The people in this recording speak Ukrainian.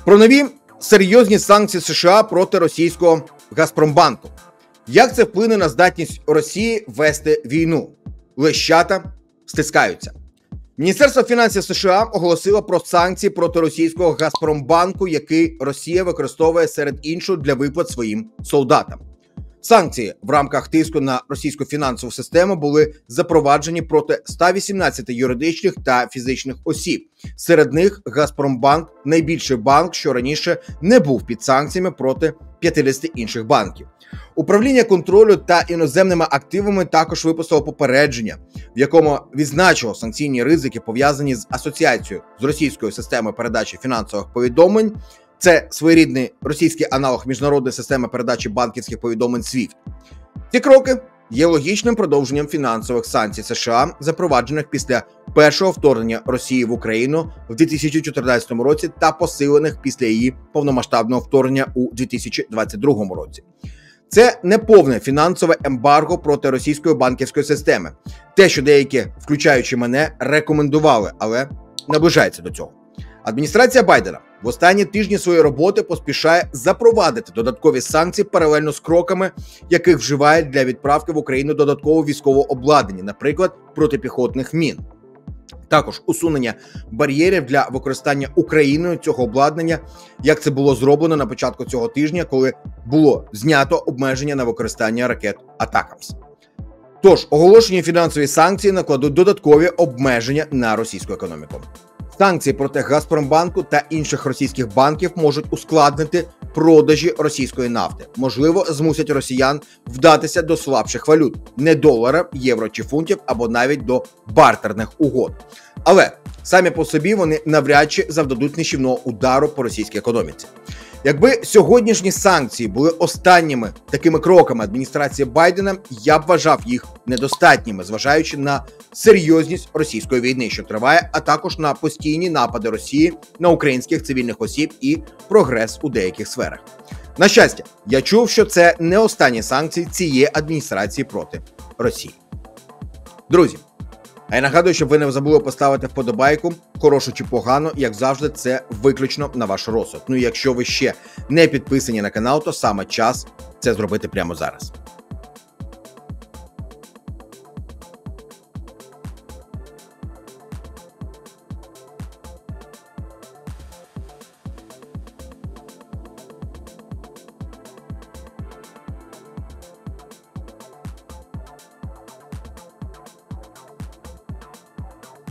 Про нові серйозні санкції США проти російського Газпромбанку. Як це вплине на здатність Росії вести війну? Лещата стискаються. Міністерство фінансів США оголосило про санкції проти російського Газпромбанку, який Росія використовує серед іншого для виплат своїм солдатам. Санкції в рамках тиску на російську фінансову систему були запроваджені проти 118 юридичних та фізичних осіб. Серед них Газпромбанк – найбільший банк, що раніше не був під санкціями проти 50 інших банків. Управління контролю та іноземними активами також випустило попередження, в якому відзначило санкційні ризики, пов'язані з асоціацією з російською системою передачі фінансових повідомлень. Це своєрідний російський аналог міжнародної системи передачі банківських повідомлень SWIFT. Ці кроки є логічним продовженням фінансових санкцій США, запроваджених після першого вторгнення Росії в Україну в 2014 році та посилених після її повномасштабного вторгнення у 2022 році. Це не повне фінансове ембарго проти російської банківської системи. Те, що деякі, включаючи мене, рекомендували, але наближається до цього. Адміністрація Байдена в останні тижні своєї роботи поспішає запровадити додаткові санкції паралельно з кроками, яких вживають для відправки в Україну додаткового військового обладнання, наприклад, протипіхотних мін. Також усунення бар'єрів для використання Україною цього обладнання, як це було зроблено на початку цього тижня, коли було знято обмеження на використання ракет «Атакамс». Тож, оголошені фінансові санкції накладуть додаткові обмеження на російську економіку. Санкції проти Газпромбанку та інших російських банків можуть ускладнити продажі російської нафти. Можливо, змусять росіян вдатися до слабших валют – не долара, євро чи фунтів, або навіть до бартерних угод. Але самі по собі вони навряд чи завдадуть нищівного удару по російській економіці. Якби сьогоднішні санкції були останніми такими кроками адміністрації Байдена, я б вважав їх недостатніми, зважаючи на серйозність російської війни, що триває, а також на постійні напади Росії на українських цивільних осіб і прогрес у деяких сферах. На щастя, я чув, що це не останні санкції цієї адміністрації проти Росії. Друзі, а я нагадую, щоб ви не забули поставити вподобайку, хорошу чи погану, як завжди, це виключно на ваш розсуд. Ну і якщо ви ще не підписані на канал, то саме час це зробити прямо зараз.